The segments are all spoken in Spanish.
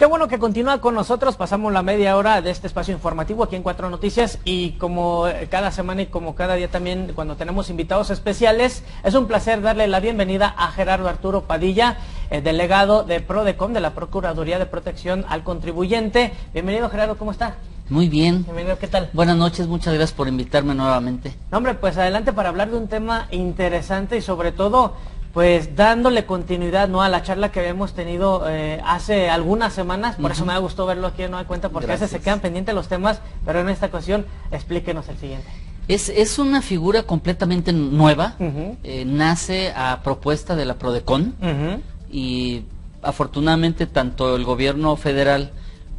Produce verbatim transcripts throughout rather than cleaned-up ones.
Qué bueno que continúa con nosotros, pasamos la media hora de este espacio informativo aquí en Cuatro Noticias y como cada semana y como cada día también cuando tenemos invitados especiales, es un placer darle la bienvenida a Gerardo Arturo Padilla, eh, delegado de PRODECON, de la Procuraduría de Protección al Contribuyente. Bienvenido, Gerardo, ¿cómo está? Muy bien. Bienvenido, ¿qué tal? Buenas noches, muchas gracias por invitarme nuevamente. No, hombre, pues adelante para hablar de un tema interesante y sobre todo, pues dándole continuidad, ¿no?, a la charla que habíamos tenido eh, hace algunas semanas. Por uh-huh. eso me gustó verlo aquí en Nueva Cuenta, porque gracias. A veces se quedan pendientes los temas, pero en esta ocasión explíquenos el siguiente. Es, es una figura completamente nueva, uh-huh. eh, nace a propuesta de la PRODECON uh-huh. y afortunadamente tanto el gobierno federal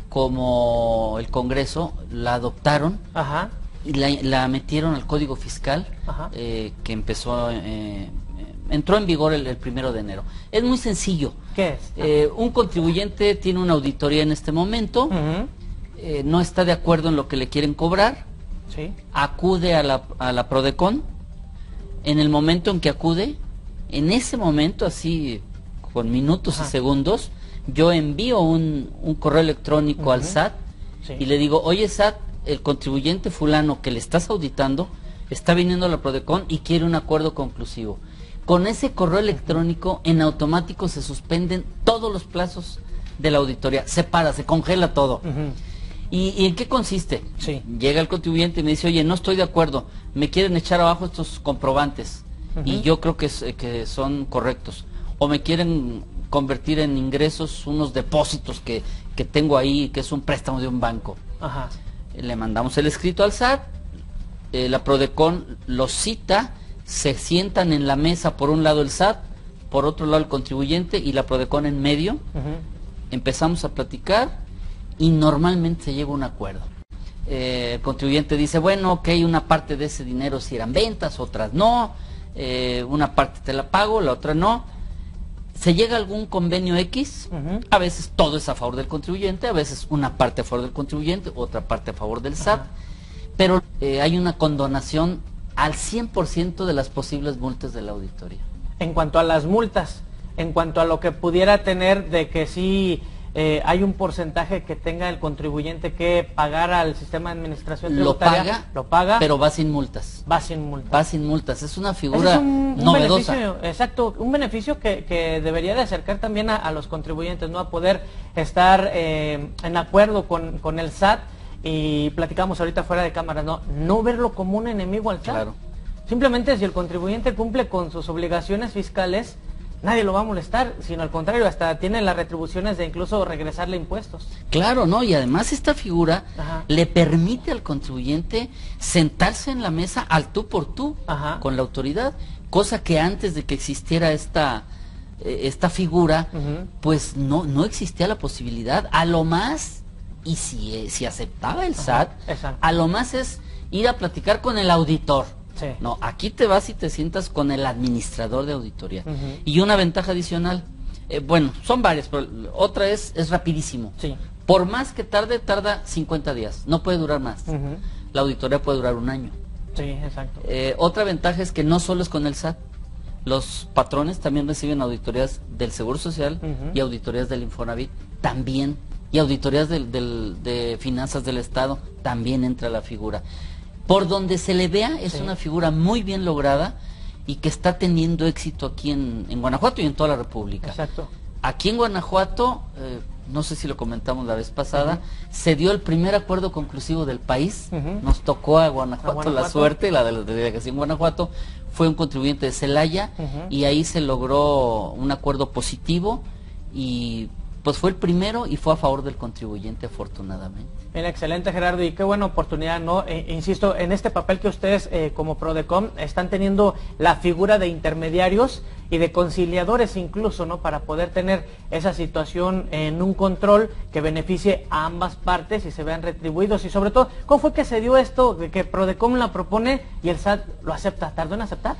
como el Congreso la adoptaron Ajá. y la, la metieron al Código Fiscal, eh, que empezó, eh, entró en vigor el, el primero de enero. Es muy sencillo. ¿Qué es? Eh, un contribuyente tiene una auditoría en este momento, uh-huh. eh, no está de acuerdo en lo que le quieren cobrar, sí. acude a la, a la PRODECON. En el momento en que acude, en ese momento, así con minutos Ajá. y segundos, yo envío un, un correo electrónico uh-huh. al S A T sí. y le digo, oye S A T, el contribuyente fulano que le estás auditando está viniendo a la PRODECON y quiere un acuerdo conclusivo. Con ese correo electrónico en automático se suspenden todos los plazos de la auditoría, se para, se congela todo. Uh-huh. ¿Y, ¿Y en qué consiste? Sí. Llega el contribuyente y me dice, oye, no estoy de acuerdo, me quieren echar abajo estos comprobantes uh-huh. y yo creo que, es, que son correctos, o me quieren convertir en ingresos unos depósitos que, que tengo ahí, que es un préstamo de un banco. Ajá. Le mandamos el escrito al S A T, eh, la PRODECON lo cita, se sientan en la mesa, por un lado el S A T, por otro lado el contribuyente y la PRODECON en medio, uh-huh. empezamos a platicar y normalmente se llega a un acuerdo. Eh, el contribuyente dice, bueno, ok, una parte de ese dinero si eran ventas, otras no, eh, una parte te la pago, la otra no. Se llega a algún convenio X, uh-huh. a veces todo es a favor del contribuyente, a veces una parte a favor del contribuyente, otra parte a favor del S A T, uh-huh. pero eh, hay una condonación al cien por ciento de las posibles multas de la auditoría. En cuanto a las multas, en cuanto a lo que pudiera tener de que sí eh, hay un porcentaje que tenga el contribuyente que pagar al sistema de administración tributaria, lo paga, lo paga, pero va sin multas. Va sin multas. Va sin multas, es una figura es un, un novedosa. Beneficio, exacto, un beneficio que, que debería de acercar también a, a los contribuyentes, ¿no?, a poder estar eh, en acuerdo con, con el S A T. Y platicamos ahorita fuera de cámara, no, no verlo como un enemigo al S A T. Claro. Simplemente si el contribuyente cumple con sus obligaciones fiscales, nadie lo va a molestar, sino al contrario, hasta tiene las retribuciones de incluso regresarle impuestos. Claro, ¿no? Y además esta figura Ajá. le permite al contribuyente sentarse en la mesa al tú por tú Ajá. con la autoridad, cosa que antes de que existiera esta, eh, esta figura, uh-huh. pues no, no existía la posibilidad. A lo más, y si, eh, si aceptaba el S A T, Ajá. a lo más es ir a platicar con el auditor. Sí. No, aquí te vas y te sientas con el administrador de auditoría. Uh-huh. Y una ventaja adicional, eh, bueno, son varias, pero otra es, es rapidísimo. Sí. Por más que tarde, tarda cincuenta días, no puede durar más. Uh-huh. La auditoría puede durar un año. Sí, exacto. Eh, otra ventaja es que no solo es con el S A T, los patrones también reciben auditorías del Seguro Social uh-huh. y auditorías del Infonavit también, y auditorías del, del, de finanzas del Estado, también entra la figura. Por donde se le vea, es sí. una figura muy bien lograda y que está teniendo éxito aquí en, en Guanajuato y en toda la República. Exacto. Aquí en Guanajuato, eh, no sé si lo comentamos la vez pasada, uh-huh. se dio el primer acuerdo conclusivo del país. Uh-huh. Nos tocó a Guanajuato, a Guanajuato la suerte, la de la delegación Guanajuato, fue un contribuyente de Celaya uh-huh. y ahí se logró un acuerdo positivo y pues fue el primero y fue a favor del contribuyente, afortunadamente. Bien, excelente, Gerardo, y qué buena oportunidad, ¿no? Eh, insisto, en este papel que ustedes eh, como PRODECON están teniendo la figura de intermediarios y de conciliadores incluso, ¿no?, para poder tener esa situación en un control que beneficie a ambas partes y se vean retribuidos. Y sobre todo, ¿cómo fue que se dio esto de que PRODECON la propone y el S A T lo acepta? ¿Tardó en aceptar?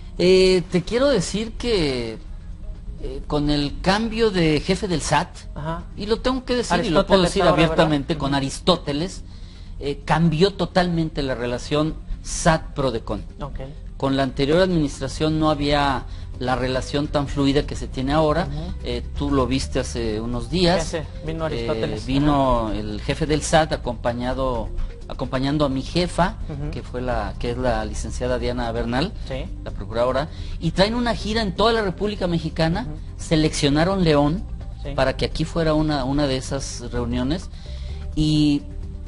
Eh, te quiero decir que Eh, con el cambio de jefe del S A T, Ajá. y lo tengo que decir y lo puedo decir ahora, abiertamente, ¿verdad? Con Aristóteles, eh, cambió totalmente la relación S A T-PRODECON. Okay. con la anterior administración no había la relación tan fluida que se tiene ahora. Uh-huh. eh, tú lo viste hace unos días. Sí, sí. Vino Aristóteles. Eh, vino uh-huh. el jefe del S A T acompañado acompañando a mi jefa, uh-huh. que fue la que es la licenciada Diana Bernal, sí. la procuradora, y traen una gira en toda la República Mexicana. Uh-huh. Seleccionaron León, sí. para que aquí fuera una, una de esas reuniones, y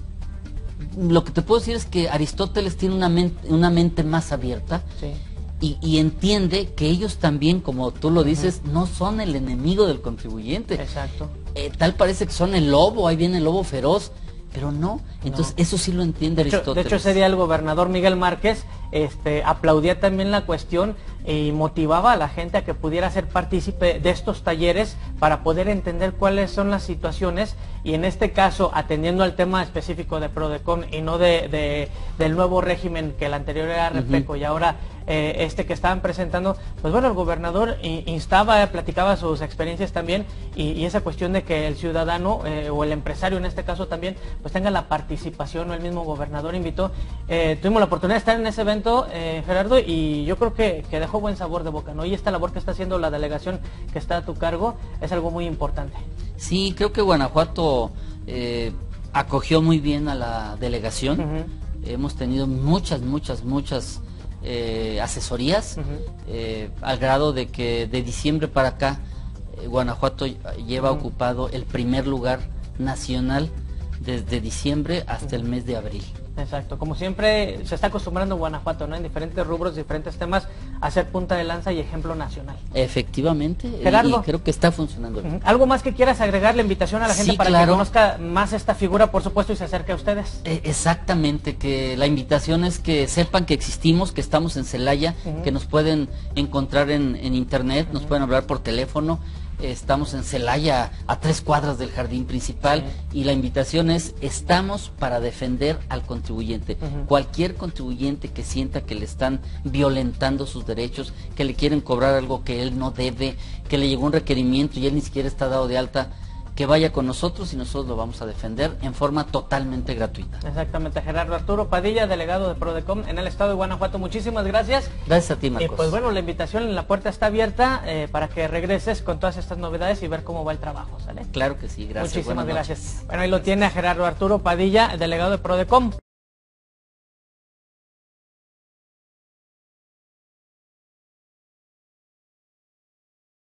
lo que te puedo decir es que Aristóteles tiene una mente, una mente más abierta, sí. y, y entiende que ellos también, como tú lo dices, uh-huh. no son el enemigo del contribuyente. Exacto. Eh, tal parece que son el lobo, ahí viene el lobo feroz, pero no, entonces no. eso sí lo entiende Aristóteles. De hecho, de hecho ese día el gobernador Miguel Márquez este, aplaudía también la cuestión y motivaba a la gente a que pudiera ser partícipe de estos talleres para poder entender cuáles son las situaciones, y en este caso atendiendo al tema específico de Prodecon y no de, de del nuevo régimen, que el anterior era Repeco, uh-huh. y ahora eh, este que estaban presentando, pues bueno, el gobernador instaba, platicaba sus experiencias también, y, y esa cuestión de que el ciudadano eh, o el empresario en este caso también pues tenga la participación, ¿no? El mismo gobernador invitó, eh, tuvimos la oportunidad de estar en ese evento, eh, Gerardo, y yo creo que, que dejó buen sabor de boca, ¿no? Y esta labor que está haciendo la delegación que está a tu cargo es algo muy importante. Sí, creo que Guanajuato eh, acogió muy bien a la delegación. Uh-huh. Hemos tenido muchas, muchas, muchas eh, asesorías, uh-huh. eh, al grado de que de diciembre para acá eh, Guanajuato lleva uh-huh. ocupado el primer lugar nacional desde diciembre hasta uh-huh. el mes de abril. Exacto, como siempre se está acostumbrando Guanajuato, ¿no? En diferentes rubros, diferentes temas, a ser punta de lanza y ejemplo nacional. Efectivamente, Gerardo, y creo que está funcionando bien. ¿Algo más que quieras agregar, la invitación a la gente sí, para claro. que conozca más esta figura, por supuesto, y se acerque a ustedes? Eh, exactamente, que la invitación es que sepan que existimos, que estamos en Celaya, uh-huh. que nos pueden encontrar en, en internet, uh-huh. nos pueden hablar por teléfono. Estamos en Celaya, a tres cuadras del jardín principal, sí. y la invitación es, estamos para defender al contribuyente. Uh-huh. Cualquier contribuyente que sienta que le están violentando sus derechos, que le quieren cobrar algo que él no debe, que le llegó un requerimiento y él ni siquiera está dado de alta, que vaya con nosotros y nosotros lo vamos a defender en forma totalmente gratuita. Exactamente. Gerardo Arturo Padilla, delegado de Prodecon en el estado de Guanajuato, muchísimas gracias. Gracias a ti, Marcos. Y pues bueno, la invitación en la puerta está abierta eh, para que regreses con todas estas novedades y ver cómo va el trabajo, ¿sale? Claro que sí, gracias. Muchísimas gracias. Bueno, ahí lo tiene a Gerardo Arturo Padilla, delegado de Prodecon.